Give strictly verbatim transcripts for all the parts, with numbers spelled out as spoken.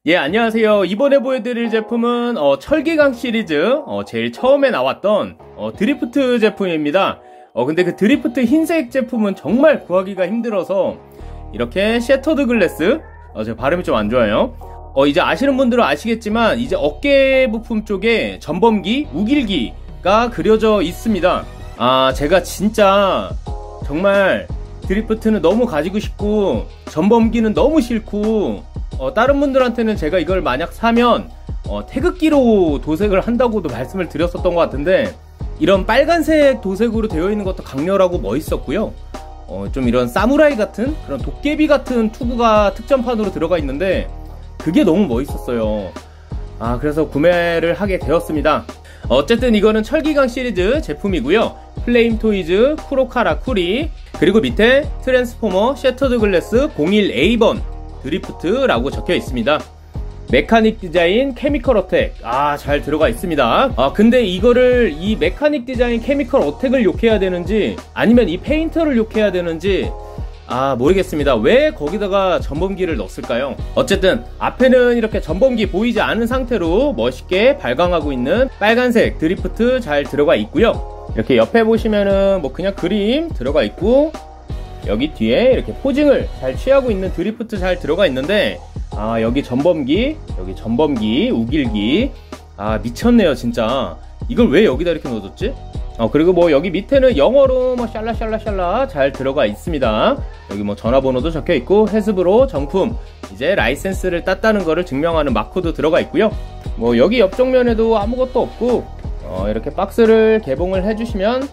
예, 안녕하세요. 이번에 보여드릴 제품은 어, 철기강 시리즈 어, 제일 처음에 나왔던 어, 드리프트 제품입니다. 어, 근데 그 드리프트 흰색 제품은 정말 구하기가 힘들어서 이렇게 셔터드 글래스, 어, 제 발음이 좀 안 좋아요. 어, 이제 아시는 분들은 아시겠지만 이제 어깨 부품 쪽에 전범기, 우길기가 그려져 있습니다. 아, 제가 진짜 정말 드리프트는 너무 가지고 싶고 전범기는 너무 싫고 어, 다른 분들한테는 제가 이걸 만약 사면 어, 태극기로 도색을 한다고도 말씀을 드렸었던 것 같은데, 이런 빨간색 도색으로 되어 있는 것도 강렬하고 멋있었고요. 어, 좀 이런 사무라이 같은 그런 도깨비 같은 투구가 특전판으로 들어가 있는데 그게 너무 멋있었어요. 아, 그래서 구매를 하게 되었습니다. 어쨌든 이거는 철기강 시리즈 제품이고요. 플레임 토이즈 쿠로카라 쿠리, 그리고 밑에 트랜스포머 셔터드 글래스 공일 에이번 드리프트라고 적혀 있습니다. 메카닉 디자인 케미컬 어택, 아, 잘 들어가 있습니다. 아, 근데 이거를 이 메카닉 디자인 케미컬 어택을 욕해야 되는지 아니면 이 페인터를 욕해야 되는지 아, 모르겠습니다. 왜 거기다가 전범기를 넣었을까요? 어쨌든 앞에는 이렇게 전범기 보이지 않은 상태로 멋있게 발광하고 있는 빨간색 드리프트 잘 들어가 있고요. 이렇게 옆에 보시면은 뭐 그냥 그림 들어가 있고, 여기 뒤에 이렇게 포징을 잘 취하고 있는 드리프트 잘 들어가 있는데, 아, 여기 전범기, 여기 전범기, 우길기, 아, 미쳤네요 진짜. 이걸 왜 여기다 이렇게 넣어줬지? 어, 그리고 뭐 여기 밑에는 영어로 뭐 샬라샬라샬라 잘 들어가 있습니다. 여기 뭐 전화번호도 적혀 있고, 해스브로 정품 이제 라이센스를 땄다는 거를 증명하는 마크도 들어가 있고요. 뭐 여기 옆정면에도 아무것도 없고, 어, 이렇게 박스를 개봉을 해주시면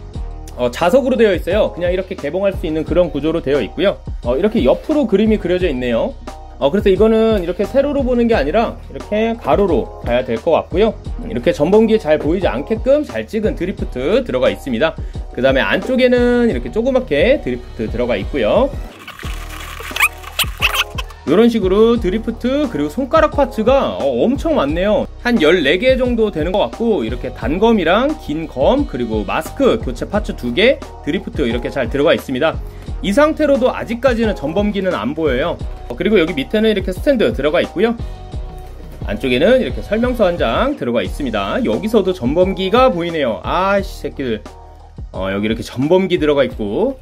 어, 자석으로 되어 있어요. 그냥 이렇게 개봉할 수 있는 그런 구조로 되어 있고요. 어, 이렇게 옆으로 그림이 그려져 있네요. 어, 그래서 이거는 이렇게 세로로 보는 게 아니라 이렇게 가로로 가야 될 것 같고요. 이렇게 전범기에 잘 보이지 않게끔 잘 찍은 드리프트 들어가 있습니다. 그 다음에 안쪽에는 이렇게 조그맣게 드리프트 들어가 있고요. 이런 식으로 드리프트 그리고 손가락 파츠가 어, 엄청 많네요. 한 열네 개 정도 되는 것 같고, 이렇게 단검이랑 긴 검 그리고 마스크 교체 파츠 두 개, 드리프트 이렇게 잘 들어가 있습니다. 이 상태로도 아직까지는 전범기는 안 보여요. 어, 그리고 여기 밑에는 이렇게 스탠드 들어가 있고요. 안쪽에는 이렇게 설명서 한 장 들어가 있습니다. 여기서도 전범기가 보이네요. 아이씨 새끼들. 어, 여기 이렇게 전범기 들어가 있고,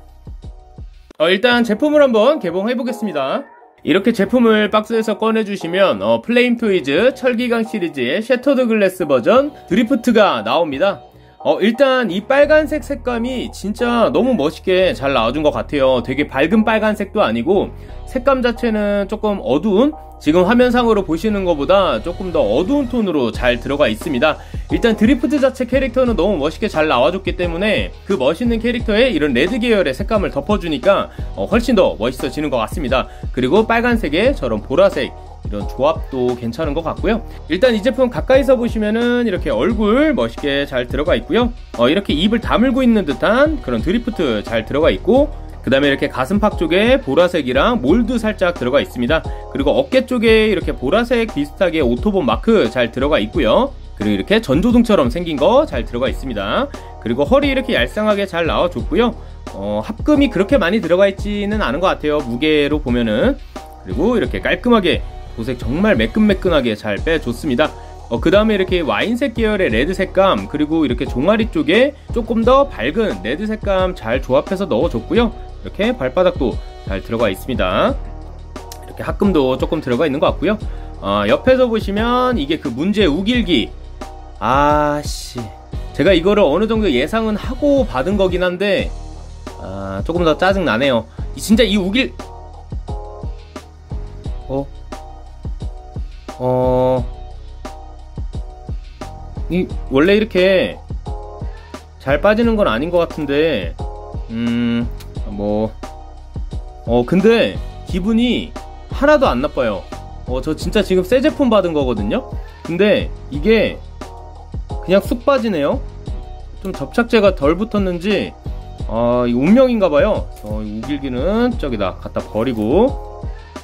어, 일단 제품을 한번 개봉해 보겠습니다. 이렇게 제품을 박스에서 꺼내주시면 어, 플레임 토이즈 철기강 시리즈의 셔터드 글래스 버전 드리프트가 나옵니다. 어, 일단 이 빨간색 색감이 진짜 너무 멋있게 잘 나와준 것 같아요. 되게 밝은 빨간색도 아니고 색감 자체는 조금 어두운, 지금 화면상으로 보시는 것보다 조금 더 어두운 톤으로 잘 들어가 있습니다. 일단 드리프트 자체 캐릭터는 너무 멋있게 잘 나와줬기 때문에 그 멋있는 캐릭터에 이런 레드 계열의 색감을 덮어주니까 어, 훨씬 더 멋있어지는 것 같습니다. 그리고 빨간색에 저런 보라색, 이런 조합도 괜찮은 것 같고요. 일단 이 제품 가까이서 보시면은 이렇게 얼굴 멋있게 잘 들어가 있고요. 어, 이렇게 입을 다물고 있는 듯한 그런 드리프트 잘 들어가 있고, 그 다음에 이렇게 가슴팍 쪽에 보라색이랑 몰드 살짝 들어가 있습니다. 그리고 어깨 쪽에 이렇게 보라색 비슷하게 오토본 마크 잘 들어가 있고요. 그리고 이렇게 전조등처럼 생긴 거 잘 들어가 있습니다. 그리고 허리 이렇게 얄쌍하게 잘 나와줬고요. 어, 합금이 그렇게 많이 들어가 있지는 않은 것 같아요, 무게로 보면은. 그리고 이렇게 깔끔하게 도색 정말 매끈매끈하게 잘 빼줬습니다. 어, 그 다음에 이렇게 와인색 계열의 레드 색감, 그리고 이렇게 종아리 쪽에 조금 더 밝은 레드 색감 잘 조합해서 넣어줬고요. 이렇게 발바닥도 잘 들어가 있습니다. 이렇게 합금도 조금 들어가 있는 것 같고요. 어, 옆에서 보시면 이게 그 문제 우길기. 아씨, 제가 이거를 어느 정도 예상은 하고 받은 거긴 한데 아, 조금 더 짜증 나네요. 진짜 이 우길 어? 어... 이 원래 이렇게 잘 빠지는 건 아닌 것 같은데, 음... 뭐... 어 근데 기분이 하나도 안 나빠요. 어, 저 진짜 지금 새 제품 받은 거거든요? 근데 이게 그냥 쑥 빠지네요. 좀 접착제가 덜 붙었는지 아, 이 운명인가봐요. 어, 이 우길기는 저기다 갖다 버리고,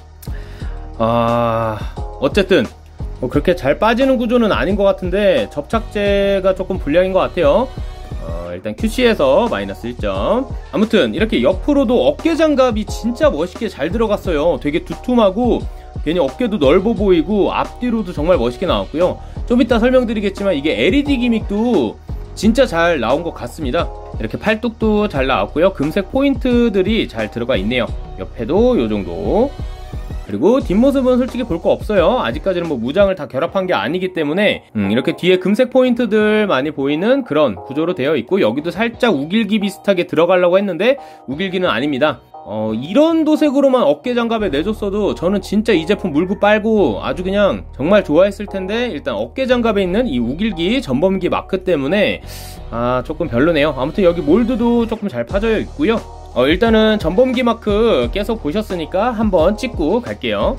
아, 어쨌든 뭐 그렇게 잘 빠지는 구조는 아닌 것 같은데 접착제가 조금 불량인 것 같아요. 어, 일단 큐씨에서 마이너스 일 점. 아무튼 이렇게 옆으로도 어깨장갑이 진짜 멋있게 잘 들어갔어요. 되게 두툼하고 괜히 어깨도 넓어 보이고 앞뒤로도 정말 멋있게 나왔고요. 좀 이따 설명드리겠지만 이게 엘이디 기믹도 진짜 잘 나온 것 같습니다. 이렇게 팔뚝도 잘 나왔고요. 금색 포인트들이 잘 들어가 있네요. 옆에도 요정도. 그리고 뒷모습은 솔직히 볼 거 없어요. 아직까지는 뭐 무장을 다 결합한 게 아니기 때문에 음, 이렇게 뒤에 금색 포인트들 많이 보이는 그런 구조로 되어 있고, 여기도 살짝 우길기 비슷하게 들어가려고 했는데 우길기는 아닙니다. 어, 이런 도색으로만 어깨 장갑에 내줬어도 저는 진짜 이 제품 물고 빨고 아주 그냥 정말 좋아했을 텐데, 일단 어깨 장갑에 있는 이 우길기 전범기 마크 때문에 아 조금 별로네요. 아무튼 여기 몰드도 조금 잘 파져 있고요. 어, 일단은 전범기 마크 계속 보셨으니까 한번 찍고 갈게요.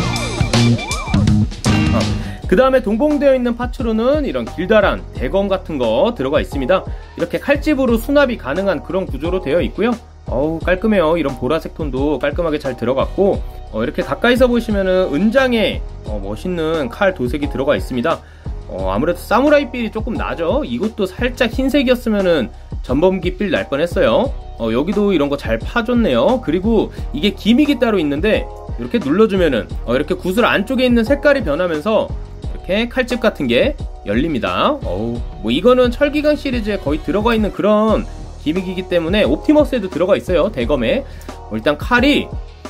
어, 그 다음에 동봉되어 있는 파츠로는 이런 길다란 대검 같은 거 들어가 있습니다. 이렇게 칼집으로 수납이 가능한 그런 구조로 되어 있고요. 어우 깔끔해요. 이런 보라색 톤도 깔끔하게 잘 들어갔고, 어, 이렇게 가까이서 보시면은 은장에 어, 멋있는 칼 도색이 들어가 있습니다. 어, 아무래도 사무라이 필이 조금 나죠. 이것도 살짝 흰색이었으면은 전범기 필 날 뻔했어요. 어, 여기도 이런 거 잘 파줬네요. 그리고 이게 기믹이 따로 있는데 이렇게 눌러주면은 어, 이렇게 구슬 안쪽에 있는 색깔이 변하면서 이렇게 칼집 같은 게 열립니다. 어우, 뭐 이거는 철기강 시리즈에 거의 들어가 있는 그런 기믹이기 때문에 옵티머스에도 들어가 있어요. 대검에. 어, 일단 칼이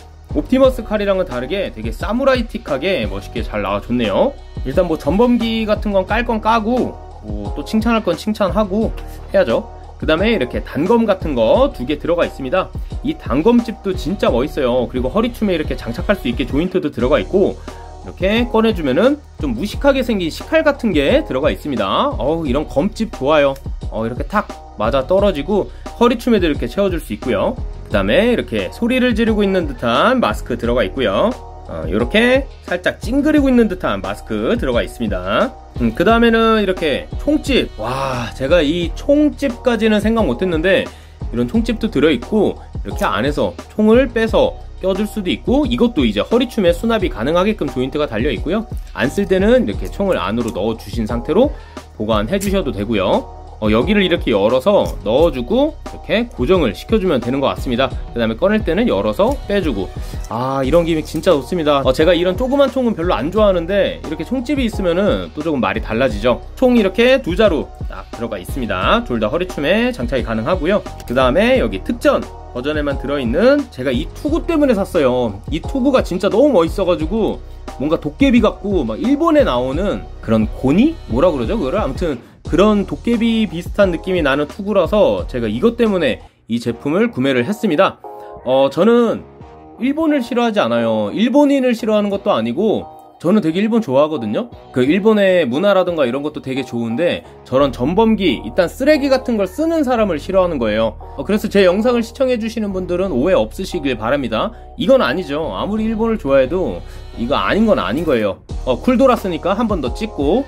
옵티머스 칼이랑은 다르게 되게 사무라이틱하게 멋있게 잘 나와줬네요. 일단 뭐 전범기 같은 건 깔 건 까고 뭐 또 칭찬할 건 칭찬하고 해야죠. 그 다음에 이렇게 단검 같은 거 두 개 들어가 있습니다. 이 단검집도 진짜 멋있어요. 그리고 허리춤에 이렇게 장착할 수 있게 조인트도 들어가 있고, 이렇게 꺼내주면은 좀 무식하게 생긴 식칼 같은 게 들어가 있습니다. 어우, 이런 검집 좋아요. 어, 이렇게 탁 맞아 떨어지고 허리춤에도 이렇게 채워줄 수 있고요. 그 다음에 이렇게 소리를 지르고 있는 듯한 마스크 들어가 있고요. 어, 이렇게 살짝 찡그리고 있는 듯한 마스크 들어가 있습니다. 음, 그 다음에는 이렇게 총집. 와, 제가 이 총집까지는 생각 못했는데 이런 총집도 들어있고, 이렇게 안에서 총을 빼서 껴줄 수도 있고, 이것도 이제 허리춤에 수납이 가능하게끔 조인트가 달려있고요. 안 쓸 때는 이렇게 총을 안으로 넣어주신 상태로 보관해 주셔도 되고요. 어, 여기를 이렇게 열어서 넣어주고 이렇게 고정을 시켜주면 되는 것 같습니다. 그 다음에 꺼낼 때는 열어서 빼주고. 아, 이런 기믹 진짜 좋습니다. 어, 제가 이런 조그만 총은 별로 안 좋아하는데 이렇게 총집이 있으면은 또 조금 말이 달라지죠. 총 이렇게 두 자루 딱 들어가 있습니다. 둘 다 허리춤에 장착이 가능하고요. 그 다음에 여기 특전 버전에만 들어있는, 제가 이 투구 때문에 샀어요. 이 투구가 진짜 너무 멋있어가지고 뭔가 도깨비 같고 막 일본에 나오는 그런 고니? 뭐라 그러죠 그거를? 아무튼 그런 도깨비 비슷한 느낌이 나는 투구라서 제가 이것 때문에 이 제품을 구매를 했습니다. 어, 저는 일본을 싫어하지 않아요. 일본인을 싫어하는 것도 아니고 저는 되게 일본 좋아하거든요. 그 일본의 문화라든가 이런 것도 되게 좋은데, 저런 전범기, 일단 쓰레기 같은 걸 쓰는 사람을 싫어하는 거예요. 어, 그래서 제 영상을 시청해 주시는 분들은 오해 없으시길 바랍니다. 이건 아니죠. 아무리 일본을 좋아해도 이거 아닌 건 아닌 거예요. 어, 쿨 돌았으니까 한 번 더 찍고.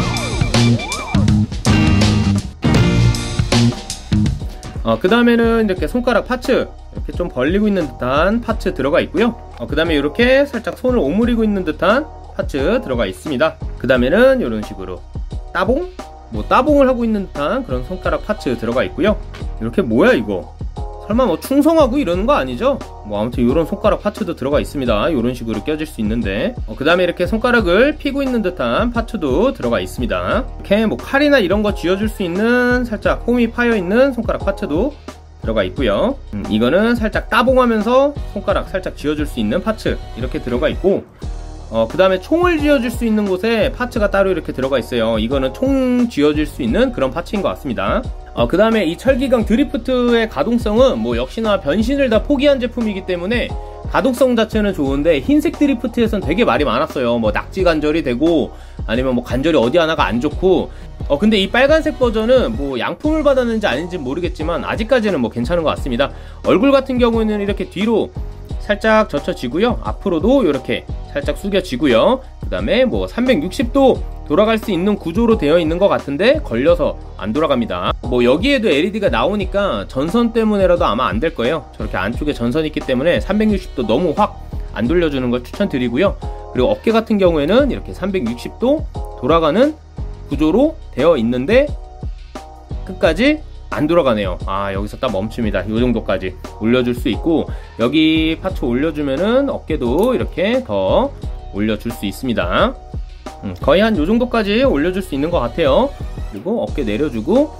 어, 그 다음에는 이렇게 손가락 파츠, 이렇게 좀 벌리고 있는 듯한 파츠 들어가 있고요. 어, 그 다음에 이렇게 살짝 손을 오므리고 있는 듯한 파츠 들어가 있습니다. 그 다음에는 이런 식으로 따봉? 뭐 따봉을 하고 있는 듯한 그런 손가락 파츠 들어가 있고요. 이렇게 뭐야 이거? 설마 뭐 충성하고 이러는 거 아니죠? 뭐 아무튼 이런 손가락 파츠도 들어가 있습니다. 이런 식으로 껴질 수 있는데, 어, 그 다음에 이렇게 손가락을 피고 있는 듯한 파츠도 들어가 있습니다. 이렇게 뭐 칼이나 이런 거 쥐어줄 수 있는 살짝 홈이 파여 있는 손가락 파츠도 들어가 있고요. 음, 이거는 살짝 따봉하면서 손가락 살짝 쥐어줄 수 있는 파츠 이렇게 들어가 있고, 어, 그 다음에 총을 쥐어줄 수 있는 곳에 파츠가 따로 이렇게 들어가 있어요. 이거는 총 쥐어줄 수 있는 그런 파츠인 것 같습니다. 어, 그 다음에 이 철기강 드리프트의 가동성은 뭐 역시나 변신을 다 포기한 제품이기 때문에 가동성 자체는 좋은데, 흰색 드리프트에선 되게 말이 많았어요. 뭐 낙지 관절이 되고 아니면 뭐 관절이 어디 하나가 안 좋고. 어 근데 이 빨간색 버전은 뭐 양품을 받았는지 아닌지 모르겠지만 아직까지는 뭐 괜찮은 것 같습니다. 얼굴 같은 경우에는 이렇게 뒤로 살짝 젖혀지고요. 앞으로도 이렇게 살짝 숙여지고요. 그 다음에 뭐 삼백육십 도 돌아갈 수 있는 구조로 되어 있는 것 같은데 걸려서 안 돌아갑니다. 뭐 여기에도 엘이디가 나오니까 전선 때문에라도 아마 안 될 거예요. 저렇게 안쪽에 전선이 있기 때문에 삼백육십 도 너무 확 안 돌려주는 걸 추천드리고요. 그리고 어깨 같은 경우에는 이렇게 삼백육십 도 돌아가는 구조로 되어 있는데 끝까지 안 돌아가네요. 아, 여기서 딱 멈춥니다. 이 정도까지 올려줄 수 있고, 여기 파츠 올려주면은 어깨도 이렇게 더 올려줄 수 있습니다. 음, 거의 한 이 정도까지 올려줄 수 있는 것 같아요. 그리고 어깨 내려주고,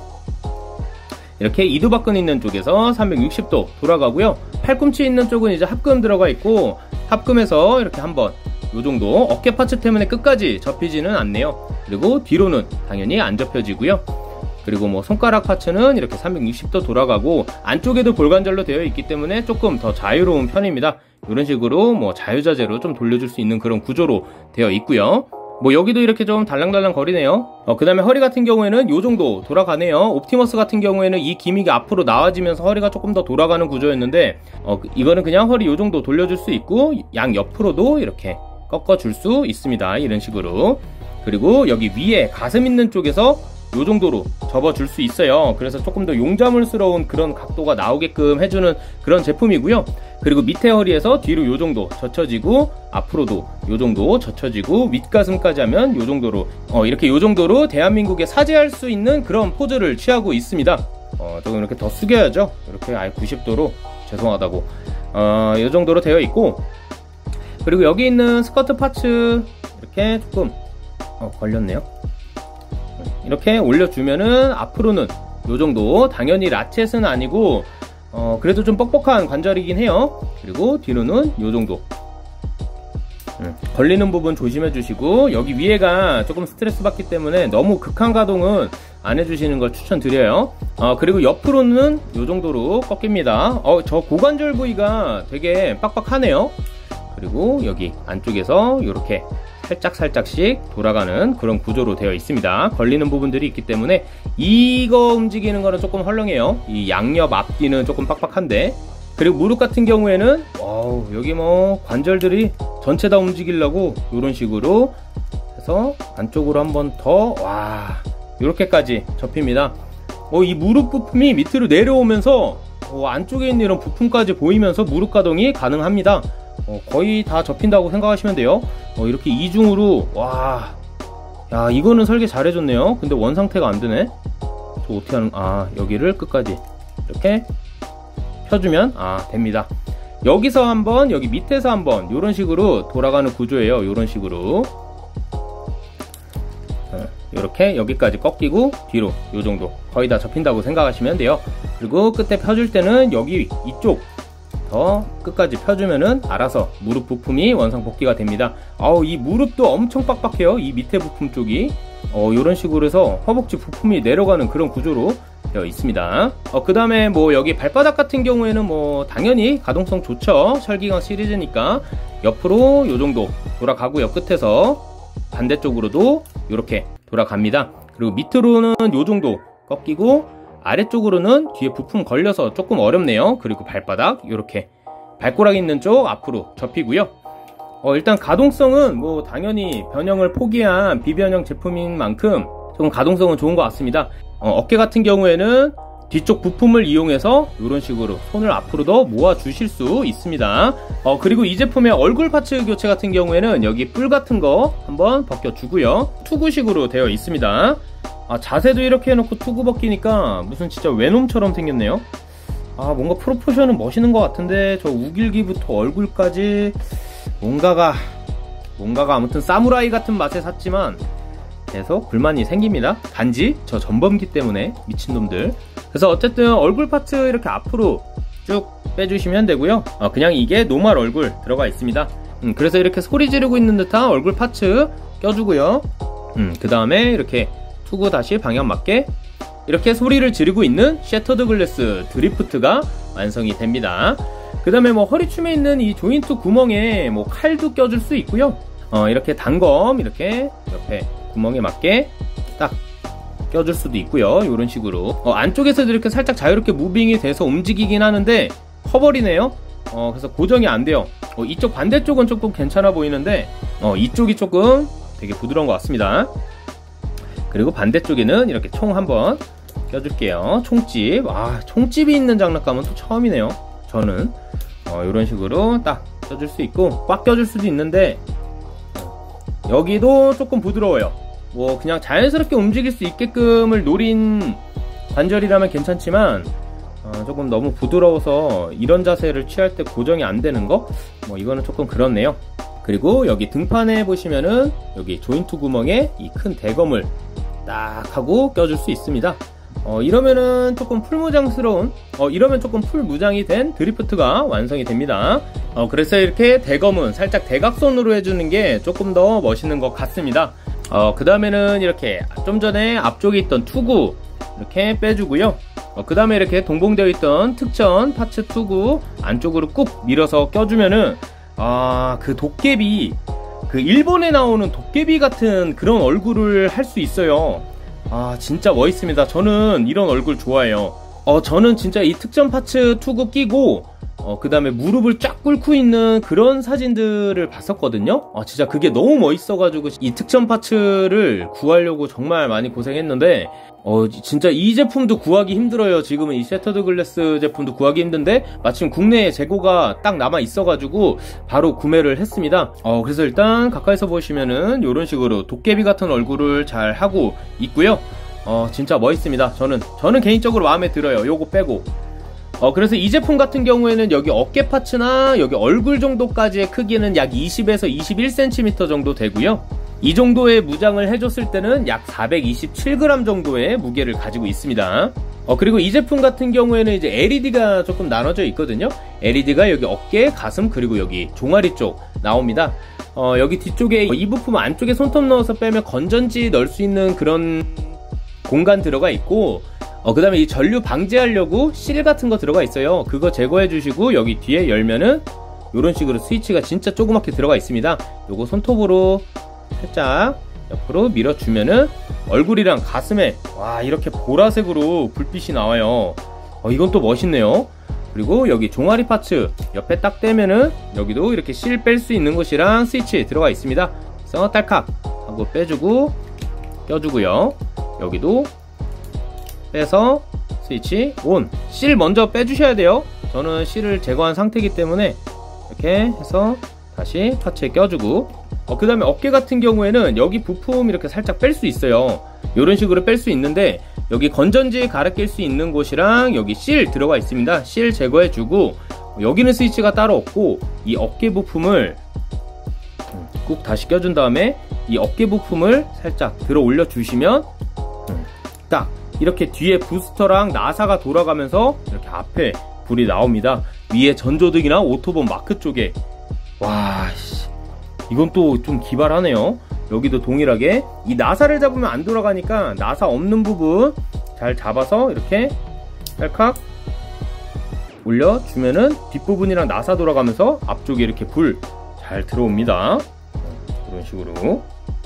이렇게 이두박근 있는 쪽에서 삼백육십 도 돌아가고요. 팔꿈치 있는 쪽은 이제 합금 들어가 있고, 합금에서 이렇게 한번 요 정도 어깨 파츠 때문에 끝까지 접히지는 않네요. 그리고 뒤로는 당연히 안 접혀지고요. 그리고 뭐 손가락 파츠는 이렇게 삼백육십 도 돌아가고, 안쪽에도 볼관절로 되어 있기 때문에 조금 더 자유로운 편입니다. 이런 식으로 뭐 자유자재로 좀 돌려줄 수 있는 그런 구조로 되어 있고요. 뭐 여기도 이렇게 좀 달랑달랑 거리네요. 어, 그 다음에 허리 같은 경우에는 요 정도 돌아가네요. 옵티머스 같은 경우에는 이 기믹이 앞으로 나와지면서 허리가 조금 더 돌아가는 구조였는데, 어, 이거는 그냥 허리 요 정도 돌려줄 수 있고, 양 옆으로도 이렇게 꺾어줄 수 있습니다. 이런 식으로. 그리고 여기 위에 가슴 있는 쪽에서 요 정도로 접어줄 수 있어요. 그래서 조금 더 용자물스러운 그런 각도가 나오게끔 해주는 그런 제품이고요. 그리고 밑에 허리에서 뒤로 요 정도 젖혀지고, 앞으로도 요 정도 젖혀지고, 윗가슴까지 하면 요 정도로, 어, 이렇게 요 정도로 대한민국에 사죄할 수 있는 그런 포즈를 취하고 있습니다. 어, 조금 이렇게 더 숙여야죠. 이렇게 아예 구십 도로 죄송하다고. 어, 요 정도로 되어 있고, 그리고 여기 있는 스커트 파츠 이렇게 조금 어, 걸렸네요. 이렇게 올려주면은 앞으로는 요 정도, 당연히 라쳇은 아니고 어, 그래도 좀 뻑뻑한 관절이긴 해요. 그리고 뒤로는 요 정도. 음, 걸리는 부분 조심해 주시고, 여기 위에가 조금 스트레스 받기 때문에 너무 극한 가동은 안 해주시는 걸 추천드려요. 어, 그리고 옆으로는 요 정도로 꺾입니다. 어, 저 고관절 부위가 되게 빡빡하네요. 그리고 여기 안쪽에서 이렇게 살짝 살짝씩 돌아가는 그런 구조로 되어 있습니다. 걸리는 부분들이 있기 때문에 이거 움직이는 거는 조금 헐렁해요. 이 양옆 앞뒤는 조금 빡빡한데, 그리고 무릎 같은 경우에는 어우, 여기 뭐 관절들이 전체 다 움직이려고 이런 식으로 해서 안쪽으로 한번 더, 와, 이렇게까지 접힙니다. 어, 이 무릎 부품이 밑으로 내려오면서 어, 안쪽에 있는 이런 부품까지 보이면서 무릎 가동이 가능합니다. 어, 거의 다 접힌다고 생각하시면 돼요. 어, 이렇게 이중으로, 와, 야, 이거는 설계 잘해줬네요. 근데 원 상태가 안 되네. 저 어떻게 하는, 아, 여기를 끝까지 이렇게 펴주면, 아, 됩니다. 여기서 한번, 여기 밑에서 한번 요런 식으로 돌아가는 구조예요. 요런 식으로. 어, 이렇게 여기까지 꺾이고 뒤로 요 정도 거의 다 접힌다고 생각하시면 돼요. 그리고 끝에 펴줄 때는 여기 이쪽 더 끝까지 펴주면은 알아서 무릎 부품이 원상 복귀가 됩니다. 아우, 이 무릎도 엄청 빡빡해요. 이 밑에 부품 쪽이 어, 요런 식으로 해서 허벅지 부품이 내려가는 그런 구조로 되어 있습니다. 어, 그 다음에 뭐 여기 발바닥 같은 경우에는 뭐 당연히 가동성 좋죠. 철기강 시리즈니까 옆으로 요 정도 돌아가고요. 끝에서 반대쪽으로도 이렇게 돌아갑니다. 그리고 밑으로는 요 정도 꺾이고, 아래쪽으로는 뒤에 부품 걸려서 조금 어렵네요. 그리고 발바닥 이렇게 발꼬락 있는 쪽 앞으로 접히고요. 어, 일단 가동성은 뭐 당연히 변형을 포기한 비변형 제품인 만큼 조금 가동성은 좋은 것 같습니다. 어, 어깨 같은 경우에는 뒤쪽 부품을 이용해서 이런 식으로 손을 앞으로 더 모아 주실 수 있습니다. 어, 그리고 이 제품의 얼굴 파츠 교체 같은 경우에는 여기 뿔 같은 거 한번 벗겨 주고요. 투구식으로 되어 있습니다. 아, 자세도 이렇게 해놓고 투구 벗기니까 무슨 진짜 외놈처럼 생겼네요. 아, 뭔가 프로포션은 멋있는 것 같은데 저 우길기부터 얼굴까지 뭔가가 뭔가가 아무튼 사무라이 같은 맛에 샀지만 계속 불만이 생깁니다. 단지 저 전범기 때문에 미친놈들. 그래서 어쨌든 얼굴 파츠 이렇게 앞으로 쭉 빼주시면 되고요. 어, 그냥 이게 노멀 얼굴 들어가 있습니다. 음, 그래서 이렇게 소리 지르고 있는 듯한 얼굴 파츠 껴주고요. 음, 그 다음에 이렇게 투구 다시 방향 맞게 이렇게 소리를 지르고 있는 셔터드 글래스 드리프트가 완성이 됩니다. 그 다음에 뭐 허리춤에 있는 이 조인트 구멍에 뭐 칼도 껴줄 수 있고요. 어, 이렇게 단검 이렇게 옆에 구멍에 맞게 딱 껴줄 수도 있고요. 이런 식으로 어, 안쪽에서도 이렇게 살짝 자유롭게 무빙이 돼서 움직이긴 하는데 커버리네요. 어, 그래서 고정이 안 돼요. 어, 이쪽 반대쪽은 조금 괜찮아 보이는데 어, 이쪽이 조금 되게 부드러운 것 같습니다. 그리고 반대쪽에는 이렇게 총 한번 껴줄게요. 총집. 아, 총집이 있는 장난감은 또 처음이네요. 저는 어, 이런 식으로 딱 껴줄 수 있고 꽉 껴줄 수도 있는데 여기도 조금 부드러워요. 뭐 그냥 자연스럽게 움직일 수 있게끔을 노린 관절이라면 괜찮지만 어, 조금 너무 부드러워서 이런 자세를 취할 때 고정이 안 되는 거? 뭐 이거는 조금 그렇네요. 그리고 여기 등판에 보시면은 여기 조인트 구멍에 이 큰 대검을 딱 하고 껴줄 수 있습니다. 어, 이러면은 조금 풀무장스러운, 어, 이러면 조금 풀무장이 된 드리프트가 완성이 됩니다. 어, 그래서 이렇게 대검은 살짝 대각선으로 해주는 게 조금 더 멋있는 것 같습니다. 어, 그 다음에는 이렇게 좀 전에 앞쪽에 있던 투구 이렇게 빼주고요. 어, 그 다음에 이렇게 동봉되어 있던 특전 파츠 투구 안쪽으로 꾹 밀어서 껴주면은 아, 그 도깨비, 그 일본에 나오는 도깨비 같은 그런 얼굴을 할 수 있어요. 아, 진짜 멋있습니다. 저는 이런 얼굴 좋아해요. 어, 저는 진짜 이 특전 파츠 투구 끼고 어, 그 다음에 무릎을 쫙 꿇고 있는 그런 사진들을 봤었거든요. 아, 진짜 그게 너무 멋있어가지고 이 특전 파츠를 구하려고 정말 많이 고생했는데 어, 진짜 이 제품도 구하기 힘들어요. 지금은 이 셔터드 글래스 제품도 구하기 힘든데 마침 국내에 재고가 딱 남아 있어가지고 바로 구매를 했습니다. 어, 그래서 일단 가까이서 보시면은 이런 식으로 도깨비 같은 얼굴을 잘 하고 있고요. 어, 진짜 멋있습니다. 저는 저는 개인적으로 마음에 들어요. 요거 빼고. 어, 그래서 이 제품 같은 경우에는 여기 어깨 파츠나 여기 얼굴 정도까지의 크기는 약 이십에서 이십일 센티미터 정도 되고요. 이 정도의 무장을 해줬을 때는 약 사백이십칠 그램 정도의 무게를 가지고 있습니다. 어, 그리고 이 제품 같은 경우에는 이제 엘이디가 조금 나눠져 있거든요. 엘이디가 여기 어깨, 가슴, 그리고 여기 종아리 쪽 나옵니다. 어, 여기 뒤쪽에 이 부품 안쪽에 손톱 넣어서 빼면 건전지 넣을 수 있는 그런 공간 들어가 있고, 어, 그 다음에 이 전류 방지하려고 실 같은 거 들어가 있어요. 그거 제거해 주시고 여기 뒤에 열면은 이런 식으로 스위치가 진짜 조그맣게 들어가 있습니다. 요거 손톱으로 살짝 옆으로 밀어주면은 얼굴이랑 가슴에 와 이렇게 보라색으로 불빛이 나와요. 어, 이건 또 멋있네요. 그리고 여기 종아리 파츠 옆에 딱 떼면은 여기도 이렇게 실 뺄 수 있는 곳이랑 스위치 들어가 있습니다. 그래서 딸칵 하고 빼주고 껴주고요. 여기도 빼서 스위치 온. 실 먼저 빼주셔야 돼요. 저는 실을 제거한 상태이기 때문에 이렇게 해서 다시 파츠에 껴주고, 어, 그 다음에 어깨 같은 경우에는 여기 부품 이렇게 살짝 뺄 수 있어요. 이런 식으로 뺄 수 있는데 여기 건전지 갈아 낄 수 있는 곳이랑 여기 실 들어가 있습니다. 실 제거해주고, 여기는 스위치가 따로 없고 이 어깨 부품을 꾹 다시 껴준 다음에 이 어깨 부품을 살짝 들어 올려 주시면 딱 이렇게 뒤에 부스터랑 나사가 돌아가면서 이렇게 앞에 불이 나옵니다. 위에 전조등이나 오토본 마크 쪽에. 와, 씨, 이건 또 좀 기발하네요. 여기도 동일하게 이 나사를 잡으면 안 돌아가니까 나사 없는 부분 잘 잡아서 이렇게 딸칵 올려주면은 뒷부분이랑 나사 돌아가면서 앞쪽에 이렇게 불 잘 들어옵니다. 이런 식으로.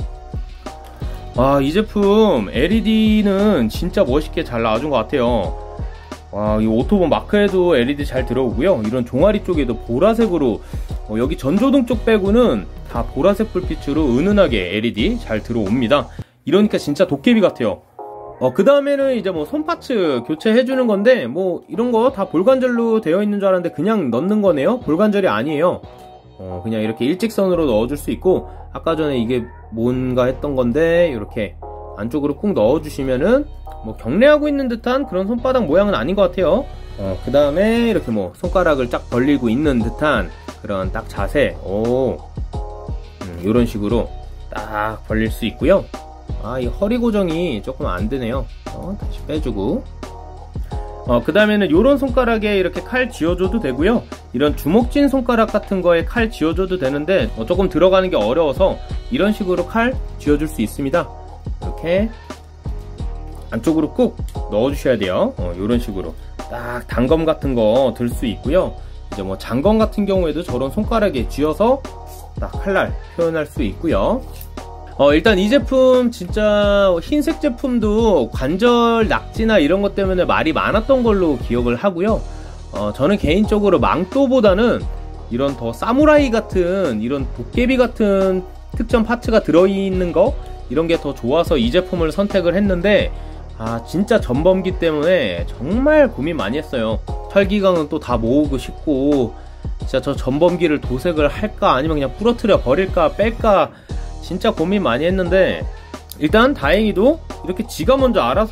아, 이 제품 엘이디는 진짜 멋있게 잘 나와준 것 같아요. 와, 이 오토본 마크에도 엘이디 잘 들어오고요. 이런 종아리 쪽에도 보라색으로, 어, 여기 전조등 쪽 빼고는 다 보라색 불빛으로 은은하게 엘이디 잘 들어옵니다. 이러니까 진짜 도깨비 같아요. 어, 그 다음에는 이제 뭐 손파츠 교체해주는 건데, 뭐 이런 거 다 볼관절로 되어 있는 줄 알았는데 그냥 넣는 거네요. 볼관절이 아니에요. 어, 그냥 이렇게 일직선으로 넣어줄 수 있고, 아까 전에 이게 뭔가 했던 건데 이렇게 안쪽으로 꾹 넣어주시면은 뭐 경례하고 있는 듯한 그런 손바닥 모양은 아닌 것 같아요. 어, 그 다음에 이렇게 뭐 손가락을 쫙 벌리고 있는 듯한 그런 딱 자세. 오, 음, 이런 식으로 딱 벌릴 수 있고요. 아, 이 허리 고정이 조금 안 되네요. 어, 다시 빼주고. 어, 그 다음에는 요런 손가락에 이렇게 칼 쥐어줘도 되고요. 이런 주먹진 손가락 같은 거에 칼 쥐어줘도 되는데 어, 조금 들어가는 게 어려워서 이런 식으로 칼 쥐어줄 수 있습니다. 이렇게 안쪽으로 꾹 넣어주셔야 돼요. 어, 요런 식으로 딱 단검 같은 거 들 수 있고요. 이제 뭐 장검 같은 경우에도 저런 손가락에 쥐어서 딱 칼날 표현할 수 있고요. 어, 일단 이 제품 진짜 흰색 제품도 관절 낙지나 이런 것 때문에 말이 많았던 걸로 기억을 하고요. 어, 저는 개인적으로 망토보다는 이런 더 사무라이 같은 이런 도깨비 같은 특전 파츠가 들어있는 거 이런 게 더 좋아서 이 제품을 선택을 했는데, 아, 진짜 전범기 때문에 정말 고민 많이 했어요. 철기강은 또 다 모으고 싶고, 진짜 저 전범기를 도색을 할까 아니면 그냥 부러뜨려 버릴까 뺄까 진짜 고민 많이 했는데, 일단 다행히도 이렇게 지가 먼저 알아서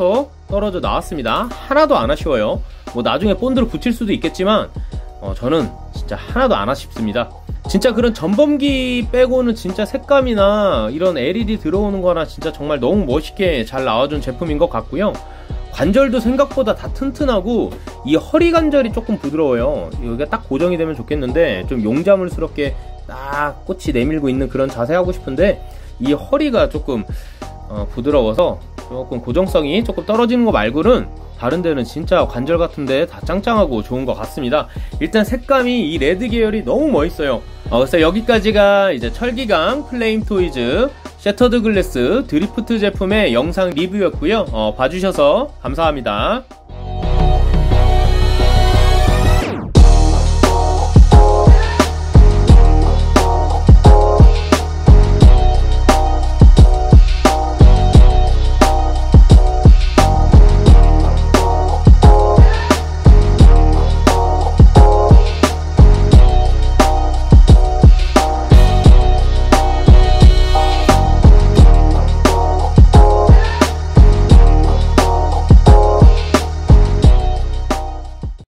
떨어져 나왔습니다. 하나도 안 아쉬워요. 뭐 나중에 본드로 붙일 수도 있겠지만 어, 저는 진짜 하나도 안 아쉽습니다. 진짜 그런 전범기 빼고는 진짜 색감이나 이런 엘이디 들어오는 거나 진짜 정말 너무 멋있게 잘 나와준 제품인 것 같고요. 관절도 생각보다 다 튼튼하고 이 허리 관절이 조금 부드러워요. 여기가 딱 고정이 되면 좋겠는데 좀 용자물스럽게 딱 꽃이 내밀고 있는 그런 자세 하고 싶은데 이 허리가 조금 어, 부드러워서 조금 고정성이 조금 떨어지는 거 말고는 다른 데는 진짜 관절 같은데 다 짱짱하고 좋은 것 같습니다. 일단 색감이 이 레드 계열이 너무 멋있어요. 어, 그래서 여기까지가 이제 철기강 플레임 토이즈 셔터드 글래스 드리프트 제품의 영상 리뷰였고요. 어, 봐주셔서 감사합니다.